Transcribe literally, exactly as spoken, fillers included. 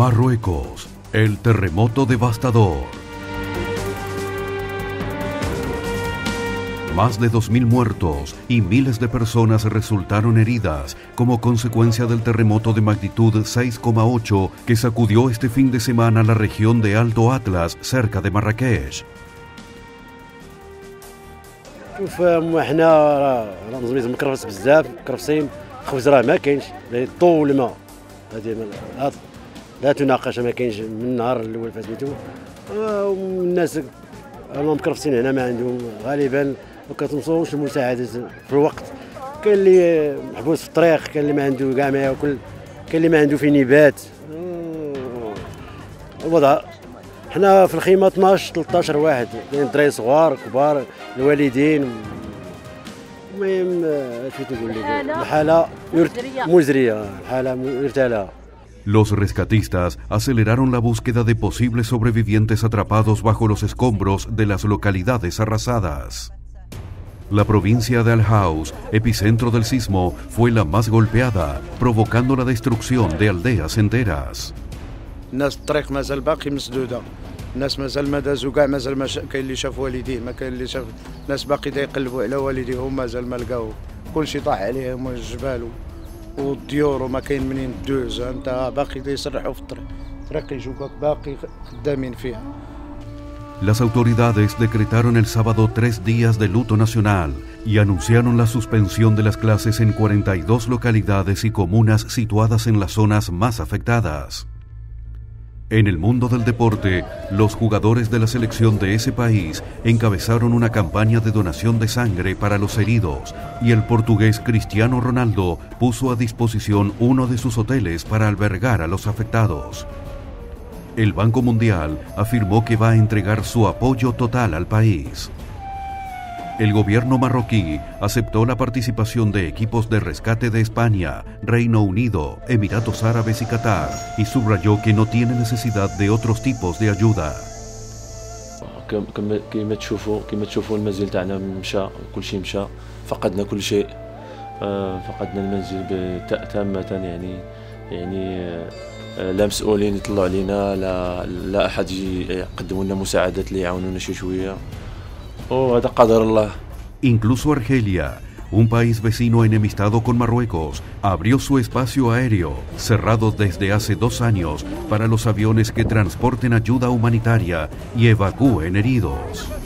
Marruecos, el terremoto devastador. Más de dos mil muertos y miles de personas resultaron heridas como consecuencia del terremoto de magnitud seis coma ocho que sacudió este fin de semana la región de Alto Atlas, cerca de Marrakech. شوف حنا راه نظميت مكرفس بزاف مكرفسين خبز راه ما كاينش طول الماء هذه لا تناقش ما كاينش من النهار الاول فاتيتو والناس راهم مكرفسين هنا ما عندهم غالبا ما كتوصلوش المساعدات في الوقت. كاين اللي محبوس في الطريق، كاين اللي ما عنده كاع ما ياكل، كاين اللي ما عنده فين يبات. الوضع حنا في الخيمه اثناش ثلاثطاش واحد، كاين دراري صغار كبار الوالدين. المهم كيف تقول لك الحاله مزريه، الحاله مرتاله. Los rescatistas aceleraron la búsqueda de posibles sobrevivientes atrapados bajo los escombros de las localidades arrasadas. La provincia de Al-Haus, epicentro del sismo, fue la más golpeada, provocando la destrucción de aldeas enteras. الناس الطريق مازال باقي مسدوده، الناس مازال ما دازوا كاع، مازال ما كاين اللي شاف والديه، ما كاين اللي شاف، الناس باقي يقلبوا على والديهم مازال ما لقاو، كلشي طاح عليهم الجبال والديور وما كاين منين تدوز، انت باقي يسرحوا في الطريق، الطريق يجوك باقي خدامين فيها. Las autoridades decretaron el sábado tres días de luto nacional y anunciaron la suspensión de las clases en cuarenta y dos localidades y comunas situadas en las zonas más afectadas. En el mundo del deporte, los jugadores de la selección de ese país encabezaron una campaña de donación de sangre para los heridos y el portugués Cristiano Ronaldo puso a disposición uno de sus hoteles para albergar a los afectados. El Banco Mundial afirmó que va a entregar su apoyo total al país. El gobierno marroquí aceptó la participación de equipos de rescate de España, Reino Unido, Emiratos Árabes y Qatar, y subrayó que no tiene necesidad de otros tipos de ayuda. كما تشوفوا كما تشوفوا المنزل تاعنا مشى، كل شيء مشى، فقدنا كل شيء، فقدنا المنزل تامة، يعني يعني لا مسؤولين يطلعوا علينا، لا لا احد يقدموا لنا مساعدات اللي يعاونونا شي شويه، وهذا قدر الله. Incluso Argelia, un país vecino enemistado con Marruecos, abrió su espacio aéreo, cerrado desde hace dos años, para los aviones que transporten ayuda humanitaria y evacúen heridos.